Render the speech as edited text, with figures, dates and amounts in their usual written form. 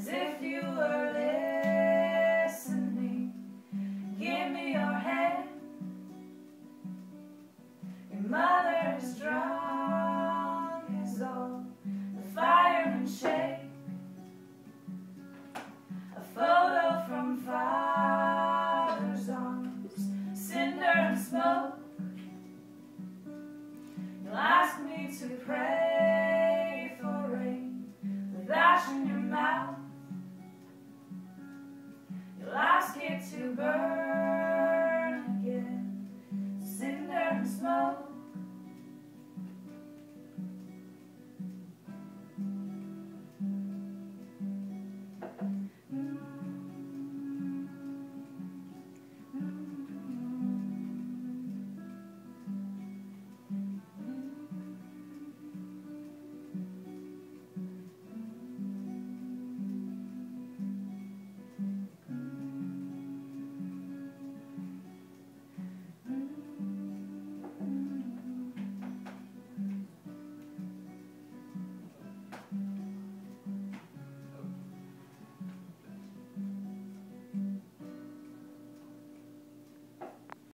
as if you were listening. Give me your hand. Your mother is drunk as all the fire and shake. A photo from father's arms, cinder and smoke. You'll ask me to pray for rain with ash in your mouth. You'll ask it to burn